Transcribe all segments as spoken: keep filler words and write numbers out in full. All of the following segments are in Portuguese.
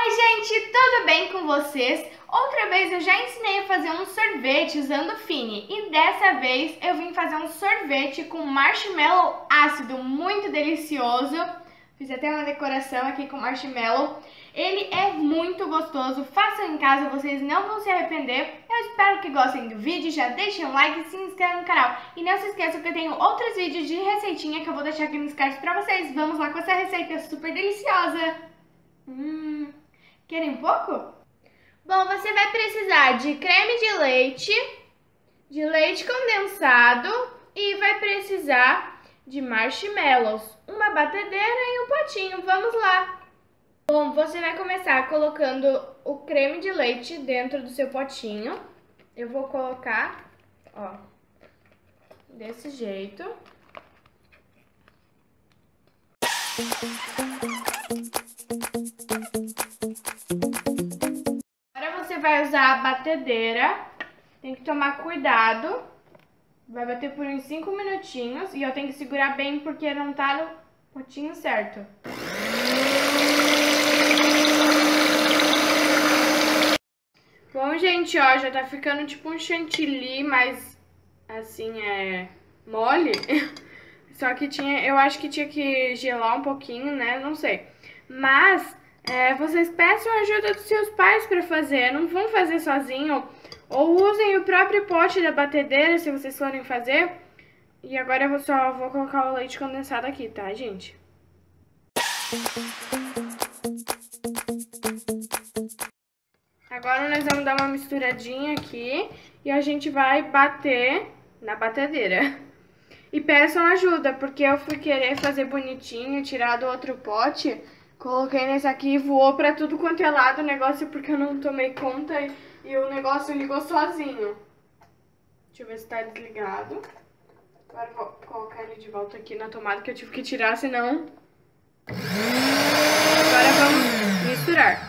Oi gente, tudo bem com vocês? Outra vez eu já ensinei a fazer um sorvete usando Fini e dessa vez eu vim fazer um sorvete com marshmallow ácido, muito delicioso. Fiz até uma decoração aqui com marshmallow. Ele é muito gostoso, façam em casa, vocês não vão se arrepender. Eu espero que gostem do vídeo, já deixem um like e se inscrevam no canal. E não se esqueçam que eu tenho outros vídeos de receitinha que eu vou deixar aqui nos cards pra vocês. Vamos lá com essa receita super deliciosa. Hum... Querem um pouco? Bom, você vai precisar de creme de leite, de leite condensado e vai precisar de marshmallows, uma batedeira e um potinho. Vamos lá! Bom, você vai começar colocando o creme de leite dentro do seu potinho. Eu vou colocar, ó, desse jeito. Você vai usar a batedeira, tem que tomar cuidado, vai bater por uns cinco minutinhos e eu tenho que segurar bem porque não tá no potinho certo. Bom, gente, ó, já tá ficando tipo um chantilly, mas assim, é mole. Só que tinha, eu acho que tinha que gelar um pouquinho, né, não sei. Mas... É, vocês peçam a ajuda dos seus pais para fazer, não vão fazer sozinho. Ou usem o próprio pote da batedeira se vocês forem fazer. E agora eu só vou colocar o leite condensado aqui, tá, gente? Agora nós vamos dar uma misturadinha aqui e a gente vai bater na batedeira. E peçam ajuda, porque eu fui querer fazer bonitinho, tirar do outro pote... Coloquei nesse aqui e voou pra tudo quanto é lado o negócio porque eu não tomei conta e, e o negócio ligou sozinho. Deixa eu ver se tá desligado. Agora eu vou colocar ele de volta aqui na tomada que eu tive que tirar, senão... Agora vamos misturar.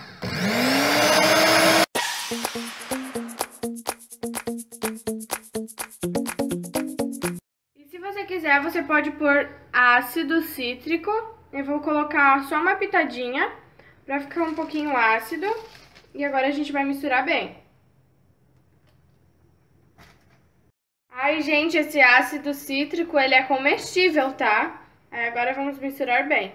E se você quiser, você pode pôr ácido cítrico. Eu vou colocar só uma pitadinha pra ficar um pouquinho ácido. E agora a gente vai misturar bem. Ai, gente, esse ácido cítrico, ele é comestível, tá? Aí agora vamos misturar bem.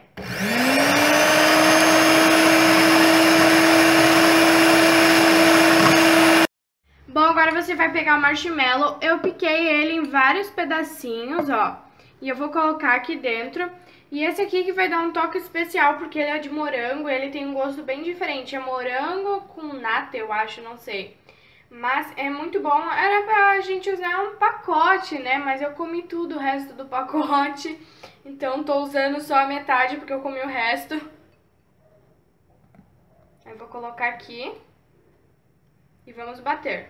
Bom, agora você vai pegar o marshmallow. Eu piquei ele em vários pedacinhos, ó. E eu vou colocar aqui dentro. E esse aqui que vai dar um toque especial, porque ele é de morango, ele tem um gosto bem diferente. É morango com nata, eu acho, não sei. Mas é muito bom. Era pra gente usar um pacote, né? Mas eu comi tudo, o resto do pacote. Então tô usando só a metade, porque eu comi o resto. Aí vou colocar aqui. E vamos bater.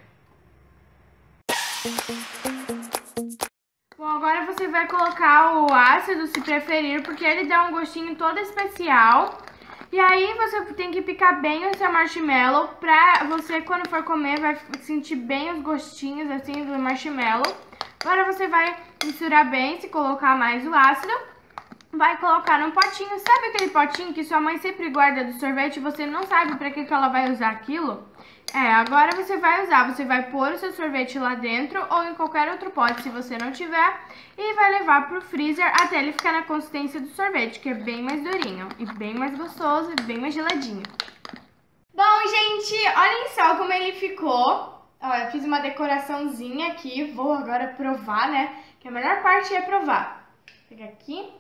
Bom, agora você vai colocar o ácido, se preferir, porque ele dá um gostinho todo especial. E aí você tem que picar bem o seu marshmallow pra você, quando for comer, vai sentir bem os gostinhos assim do marshmallow. Agora você vai misturar bem, se colocar mais o ácido. Vai colocar num potinho. Sabe aquele potinho que sua mãe sempre guarda do sorvete e você não sabe pra que que ela vai usar aquilo? É, agora você vai usar, você vai pôr o seu sorvete lá dentro ou em qualquer outro pote se você não tiver e vai levar pro freezer até ele ficar na consistência do sorvete, que é bem mais durinho e bem mais gostoso e bem mais geladinho. Bom, gente, olhem só como ele ficou. Ó, eu fiz uma decoraçãozinha aqui, vou agora provar, né, que a melhor parte é provar. Vou pegar aqui.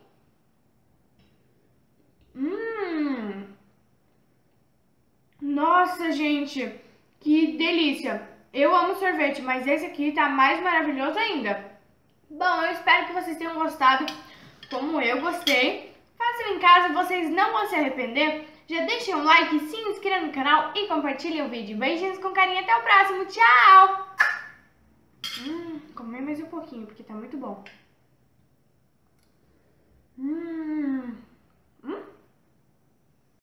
Hum! Nossa, gente! Que delícia! Eu amo sorvete, mas esse aqui tá mais maravilhoso ainda. Bom, eu espero que vocês tenham gostado, como eu gostei. Façam em casa, vocês não vão se arrepender. Já deixem um like, se inscrevam no canal e compartilhem o vídeo. Beijinhos com carinho, até o próximo. Tchau! Hum, comer mais um pouquinho, porque tá muito bom. Hum...